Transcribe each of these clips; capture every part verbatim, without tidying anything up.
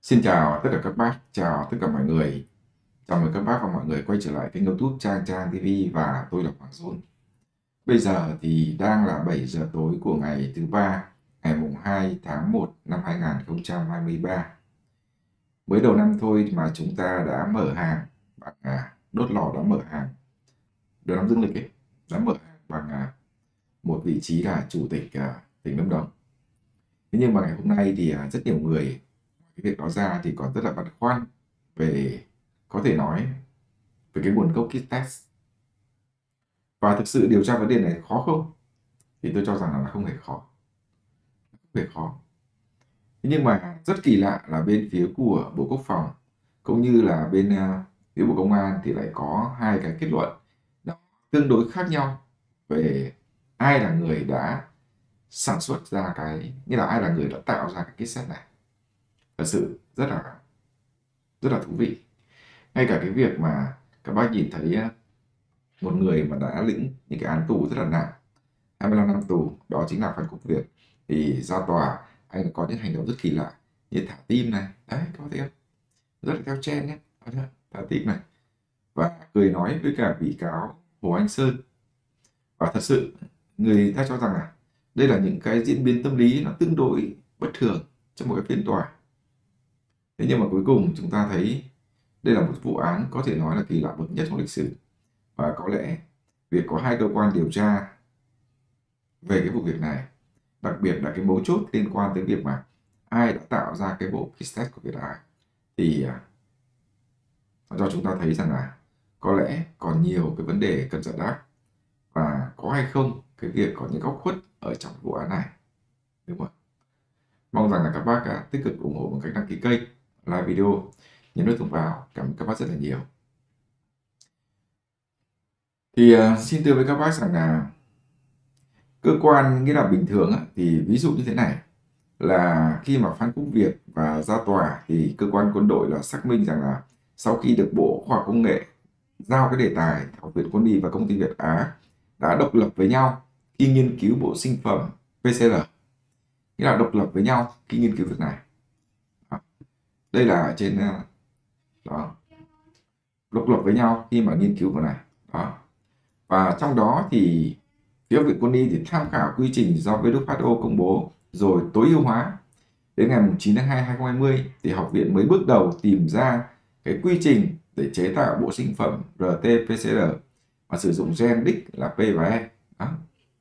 Xin chào tất cả các bác, chào tất cả mọi người. Chào mừng các bác và mọi người quay trở lại kênh YouTube Trang Trang ti vi và tôi là Hoàng Dũng. Bây giờ thì đang là bảy giờ tối của ngày thứ ba, ngày mùng hai tháng một năm hai nghìn không trăm hai mươi ba. Mới đầu năm thôi mà chúng ta đã mở hàng bằng à, đốt lò đã mở hàng. Đầu năm dương lịch ấy, đã mở hàng bằng à, một vị trí là chủ tịch à, tỉnh Lâm Đồng. Thế nhưng mà ngày hôm nay thì à, rất nhiều người cái việc đó ra thì còn rất là băn khoăn về, có thể nói, về cái nguồn gốc kit test. Và thực sự điều tra vấn đề này khó không? Thì tôi cho rằng là không hề khó. Không hề khó. Thế nhưng mà rất kỳ lạ là bên phía của Bộ Quốc phòng cũng như là bên uh, phía Bộ Công an thì lại có hai cái kết luận nó tương đối khác nhau về ai là người đã sản xuất ra cái, như là ai là người đã tạo ra cái kit test này. Thật sự rất là rất là thú vị. Ngay cả cái việc mà các bác nhìn thấy uh, một người mà đã lĩnh những cái án tù rất là nặng, hai mươi lăm năm tù, đó chính là Phan Quốc Việt, thì ra tòa anh có những hành động rất kỳ lạ như thả tim này, đấy các bạn thấy không, rất là theo trend nhé, thả tim này, và cười nói với cả bị cáo Hồ Anh Sơn. Và thật sự người ta cho rằng là đây là những cái diễn biến tâm lý nó tương đối bất thường trong một cái phiên tòa. Thế nhưng mà cuối cùng chúng ta thấy đây là một vụ án có thể nói là kỳ lạ bậc nhất trong lịch sử. Và có lẽ việc có hai cơ quan điều tra về cái vụ việc này, đặc biệt là cái mấu chốt liên quan tới việc mà ai đã tạo ra cái bộ kit test của Việt Á, thì nó cho chúng ta thấy rằng là có lẽ còn nhiều cái vấn đề cần giải đáp, và có hay không cái việc có những góc khuất ở trong vụ án này, đúng không ạ? Mong rằng là các bác à, tích cực ủng hộ bằng cách đăng ký kênh, like video, nhấn nút thông vào. Cảm ơn các bác rất là nhiều. Thì uh, xin thưa với các bác rằng là cơ quan, nghĩa là bình thường thì ví dụ như thế này, là khi mà Phan Quốc Việt và ra tòa thì cơ quan quân đội là xác minh rằng là sau khi được Bộ Khoa học Công nghệ giao cái đề tài, Học viện Quân y và Công ty Việt Á đã độc lập với nhau khi nghiên cứu bộ sinh phẩm pê xê rờ, nghĩa là độc lập với nhau khi nghiên cứu việc này. Đó. Đây là trên đó, độc lập với nhau khi mà nghiên cứu việc này. Đó. Và trong đó thì phía Học viện Quân y thì tham khảo quy trình do vê kép hát o công bố rồi tối ưu hóa. Đến ngày chín tháng hai năm hai nghìn không trăm hai mươi thì học viện mới bước đầu tìm ra cái quy trình để chế tạo bộ sinh phẩm rờ tê pê xê rờ và sử dụng gen đích là P và E. Đó.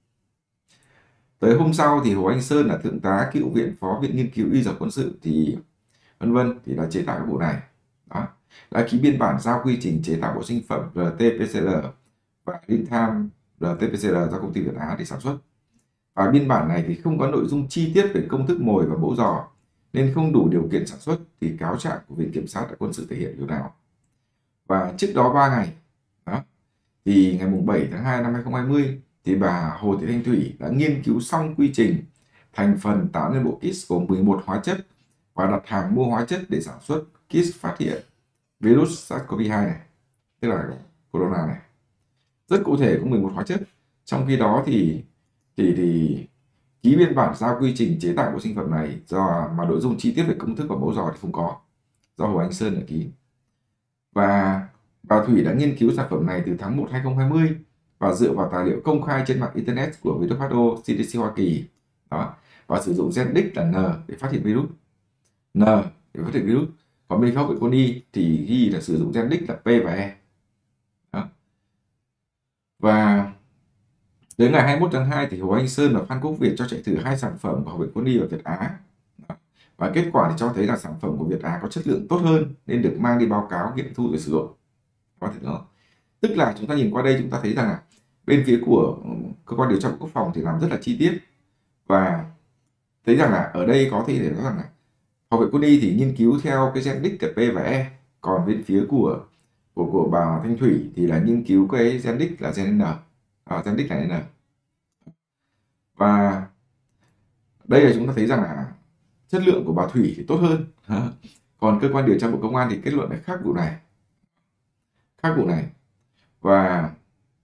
Tới hôm sau thì Hồ Anh Sơn là thượng tá cựu viện phó viện nghiên cứu y dược quân sự thì vân vân thì đã chế tạo cái bộ này. Đó. Đã ký biên bản giao quy trình chế tạo bộ sinh phẩm rờ tê pê xê rờ và Real Time rờ tê pê xê rờ do công ty Việt Á để sản xuất. Và biên bản này thì không có nội dung chi tiết về công thức mồi và mẫu giò nên không đủ điều kiện sản xuất, thì cáo trạng của Viện Kiểm sát đã quân sự thể hiện điều nào. Và trước đó ba ngày, đó, thì ngày bảy tháng hai năm hai nghìn không trăm hai mươi thì bà Hồ Thị Thanh Thủy đã nghiên cứu xong quy trình thành phần tạo nên bộ kit gồm mười một hóa chất và đặt hàng mua hóa chất để sản xuất kit phát hiện virus SARS-xê o vê hai này, tức là corona này. Rất cụ thể có mười một hóa chất. Trong khi đó thì thì thì ký biên bản giao quy trình chế tạo bộ sinh phẩm này do mà nội dung chi tiết về công thức và mẫu giò thì không có, do Hồ Anh Sơn đã ký. Và bà Thủy đã nghiên cứu sản phẩm này từ tháng một năm hai nghìn không trăm hai mươi và dựa vào tài liệu công khai trên mạng internet của vê kép hát o, xê đê xê Hoa Kỳ. Đó, và sử dụng gen đích là N để phát hiện virus. N để phát hiện virus. Còn bên Học viện Quân y thì ghi là sử dụng gen đích là P và E. Đó. Và đến ngày hai mươi mốt tháng hai thì Hồ Anh Sơn và Phan Quốc Việt cho chạy thử hai sản phẩm của Học viện Quân y và Việt Á. Và kết quả thì cho thấy là sản phẩm của Việt Á có chất lượng tốt hơn nên được mang đi báo cáo nghiệm thu rồi sử dụng. Có thể đó. Tức là chúng ta nhìn qua đây chúng ta thấy rằng là bên phía của cơ quan điều tra Bộ Quốc phòng thì làm rất là chi tiết, và thấy rằng là ở đây có thể nói rằng là Học viện Quân y thì nghiên cứu theo cái gen đích là P và E, còn bên phía của của của bà Thanh Thủy thì là nghiên cứu cái gen đích là gen N. À, gen đích là N. Và đây là chúng ta thấy rằng là chất lượng của bà Thủy thì tốt hơn. Còn cơ quan điều tra Bộ Công an thì kết luận là khác vụ này. Khác vụ này. Và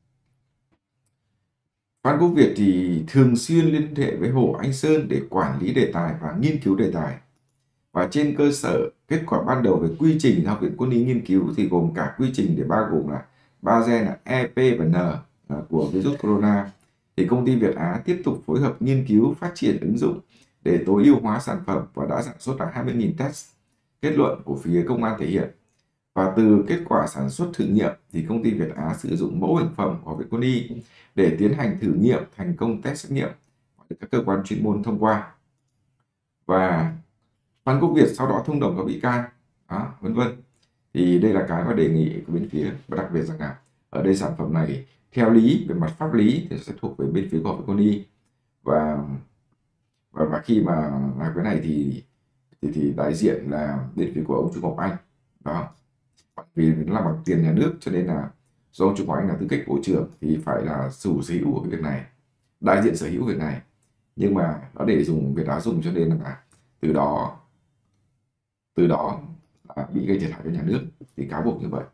Phan Quốc Việt thì thường xuyên liên hệ với Hồ Anh Sơn để quản lý đề tài và nghiên cứu đề tài. Và trên cơ sở kết quả ban đầu về quy trình Học viện Quân y nghiên cứu thì gồm cả quy trình để bao gồm là ba gen là E, P và N của virus corona, thì công ty Việt Á tiếp tục phối hợp nghiên cứu phát triển ứng dụng để tối ưu hóa sản phẩm và đã sản xuất là hai mươi nghìn test. Kết luận của phía công an thể hiện, và từ kết quả sản xuất thử nghiệm thì công ty Việt Á sử dụng mẫu bệnh phẩm của Học viện Quân y để tiến hành thử nghiệm thành công test xét nghiệm được các cơ quan chuyên môn thông qua. Và Phan Quốc Việt sau đó thông đồng các bị can, đó, vân vân. Thì đây là cái mà đề nghị của bên phía, và đặc biệt rằng là ở đây sản phẩm này theo lý về mặt pháp lý thì sẽ thuộc về bên phía của Học viện Quân y, và và, và khi mà làm cái này thì thì, thì đại diện là bên phía của ông Trung Ngọc Anh, đó, vì nó là bằng tiền nhà nước cho nên là do ông Trung Ngọc Anh là tư cách bộ trưởng thì phải là chủ sở hữu của cái việc này, đại diện sở hữu việc này, nhưng mà nó để dùng Việt Á dùng cho nên là từ đó từ đó là bị gây thiệt hại cho nhà nước, thì cáo buộc như vậy.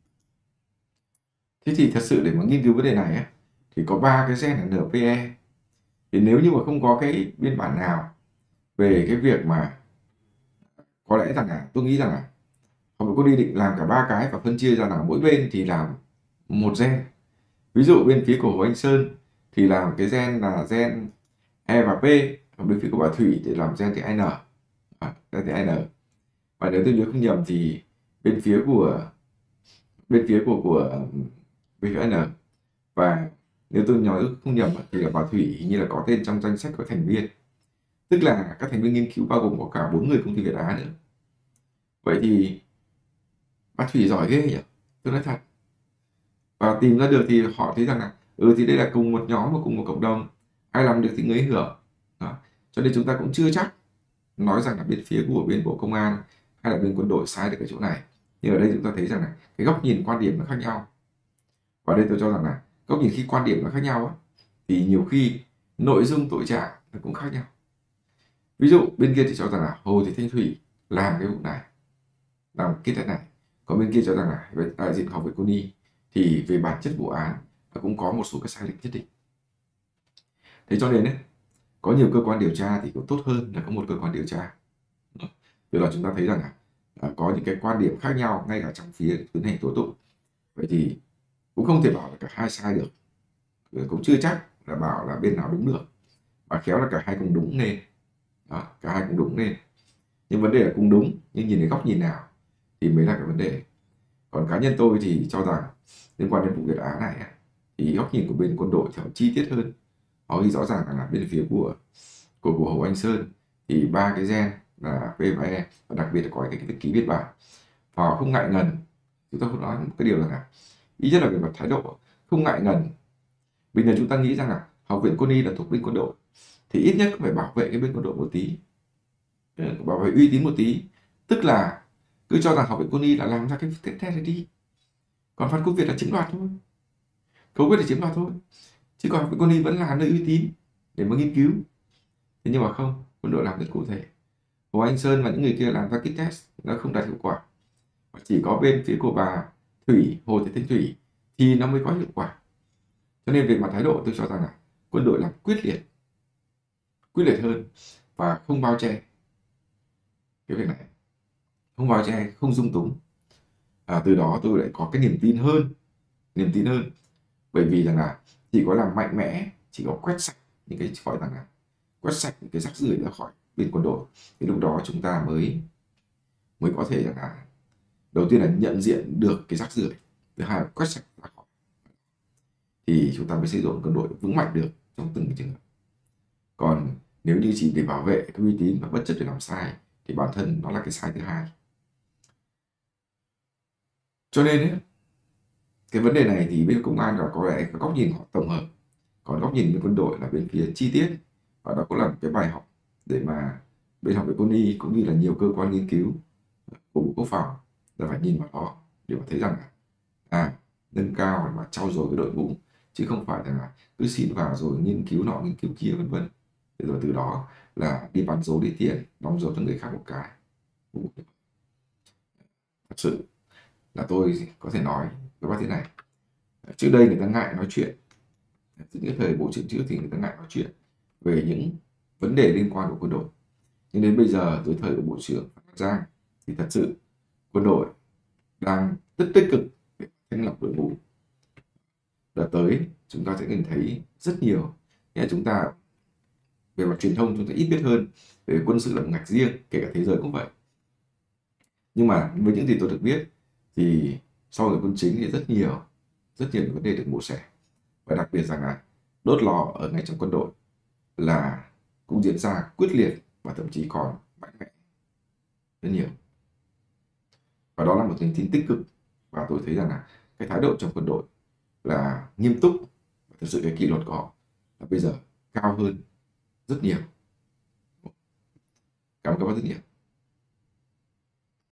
Thế thì thật sự để mà nghiên cứu vấn đề này ấy, thì có ba cái gen là N P E, thì nếu như mà không có cái biên bản nào về cái việc mà có lẽ rằng là tôi nghĩ rằng là Học viện Quân y định làm cả ba cái và phân chia ra là mỗi bên thì làm một gen. Ví dụ bên phía của Hồ Anh Sơn thì làm cái gen là gen E và P, còn bên phía của bà Thủy thì làm gen chữ N, à, gen chữ N. Và nếu tôi nhớ không nhầm thì bên phía của bên phía của của bên phía N, và nếu tôi nhớ không nhầm thì là bà Thủy hình như là có tên trong danh sách của thành viên, tức là các thành viên nghiên cứu bao gồm có cả bốn người công ty Việt Á nữa. Vậy thì bà Thủy giỏi ghê nhỉ, tôi nói thật. Và tìm ra được thì họ thấy rằng là ừ thì đây là cùng một nhóm và cùng một cộng đồng, ai làm được thì người ấy hưởng. Đó. Cho nên chúng ta cũng chưa chắc nói rằng là bên phía của bên Bộ Công an hay là bên quân đội sai được cái chỗ này. Nhưng ở đây chúng ta thấy rằng là cái góc nhìn quan điểm nó khác nhau. Và đây tôi cho rằng là góc nhìn khi quan điểm nó khác nhau á, thì nhiều khi nội dung tội trạng nó cũng khác nhau. Ví dụ bên kia thì cho rằng là Hồ Thị Thanh Thủy làm cái vụ này, làm cái thế này, còn bên kia cho rằng là đại diện Học viện Quân y thì về bản chất vụ án nó cũng có một số cái sai lệch nhất định. Thế cho nên ấy, có nhiều cơ quan điều tra thì cũng tốt hơn là có một cơ quan điều tra. Từ đó chúng ta thấy rằng là à, có những cái quan điểm khác nhau ngay cả trong phía tiến hành tố tụng. Vậy thì cũng không thể bảo là cả hai sai được, cũng chưa chắc là bảo là bên nào đúng được, và khéo là cả hai cùng đúng nên, đó, cả hai cùng đúng nên. Nhưng vấn đề là cùng đúng nhưng nhìn đến góc nhìn nào thì mới là cái vấn đề. Còn cá nhân tôi thì cho rằng liên quan đến vụ Việt Á này thì góc nhìn của bên quân đội thì họ chi tiết hơn. Họ ghi rõ ràng là bên phía của của của Hồ Anh Sơn thì ba cái gen là P và E, và đặc biệt là có cái, cái ký biên bản, và họ không ngại ngần. Chúng ta không nói một cái điều là ít nhất là về mặt thái độ không ngại ngần. Bình thường chúng ta nghĩ rằng là Học viện Quân y là thuộc bên quân đội thì ít nhất cũng phải bảo vệ cái bên quân đội một tí, bảo vệ uy tín một tí, tức là cứ cho rằng Học viện Quân y là làm ra cái test này đi, còn Phan Quốc Việt là chiếm đoạt thôi, cấu quyết là chiếm đoạt thôi, chứ còn Học viện Quân y vẫn là nơi uy tín để mà nghiên cứu. Thế nhưng mà không, quân đội làm rất cụ thể. Hồ Anh Sơn và những người kia làm ra kit test nó không đạt hiệu quả, và chỉ có bên phía của bà Thủy, Hồ Thị Thanh Thủy thì nó mới có hiệu quả. Cho nên về mặt thái độ tôi cho rằng là quân đội làm quyết liệt quyết liệt hơn và không bao che cái việc này, không bao che, không dung túng. À, từ đó tôi lại có cái niềm tin hơn niềm tin hơn bởi vì rằng là chỉ có làm mạnh mẽ, chỉ có quét sạch những cái gọi rằng là quét sạch những cái rác rưởi ra khỏi bên quân đội thì lúc đó chúng ta mới mới có thể rằng là đầu tiên là nhận diện được cái rác rưởi, thứ hai là quét sạch ra khỏi, thì chúng ta mới xây dựng quân đội vững mạnh được trong từng cái trường hợp. Còn nếu như chỉ để bảo vệ cái uy tín và bất chấp để làm sai thì bản thân nó là cái sai thứ hai. Cho nên ấy, cái vấn đề này thì bên công an là có lẽ có góc nhìn họ tổng hợp, còn góc nhìn bên quân đội là bên phía chi tiết, và đó cũng là một cái bài học để mà bên Học viện Quân y cũng như là nhiều cơ quan nghiên cứu của Bộ Quốc phòng là phải nhìn vào đó để mà thấy rằng là à, nâng cao và trau dồi cái đội ngũ, chứ không phải là cứ xin vào rồi nghiên cứu nọ nghiên cứu kia vân vân, rồi từ đó là đi bán dấu đi tiền, đóng dấu cho người khác một cái. Thật sự là tôi có thể nói với bác thế này, trước đây người ta ngại nói chuyện, những cái thời bộ trưởng trước thì người ta ngại nói chuyện về những vấn đề liên quan của quân đội, Nhưng đến bây giờ dưới thời của Bộ trưởng Phan Văn Giang thì thật sự quân đội đang rất tích cực để thanh lọc đội ngũ. Đợt tới chúng ta sẽ nhìn thấy rất nhiều, nghĩa là chúng ta về mặt truyền thông chúng ta ít biết hơn, về quân sự là một ngạch riêng, kể cả thế giới cũng vậy. Nhưng mà với những gì tôi được biết thì so với quân chính thì rất nhiều rất nhiều vấn đề được mổ xẻ, và đặc biệt rằng là đốt lò ở ngay trong quân đội là cũng diễn ra quyết liệt và thậm chí còn mạnh mẽ rất nhiều. Và đó là một tin tích cực, và tôi thấy rằng là cái thái độ trong quân đội là nghiêm túc, và thực sự cái kỷ luật của họ là bây giờ cao hơn rất nhiều. Cảm ơn các bác rất nhiều.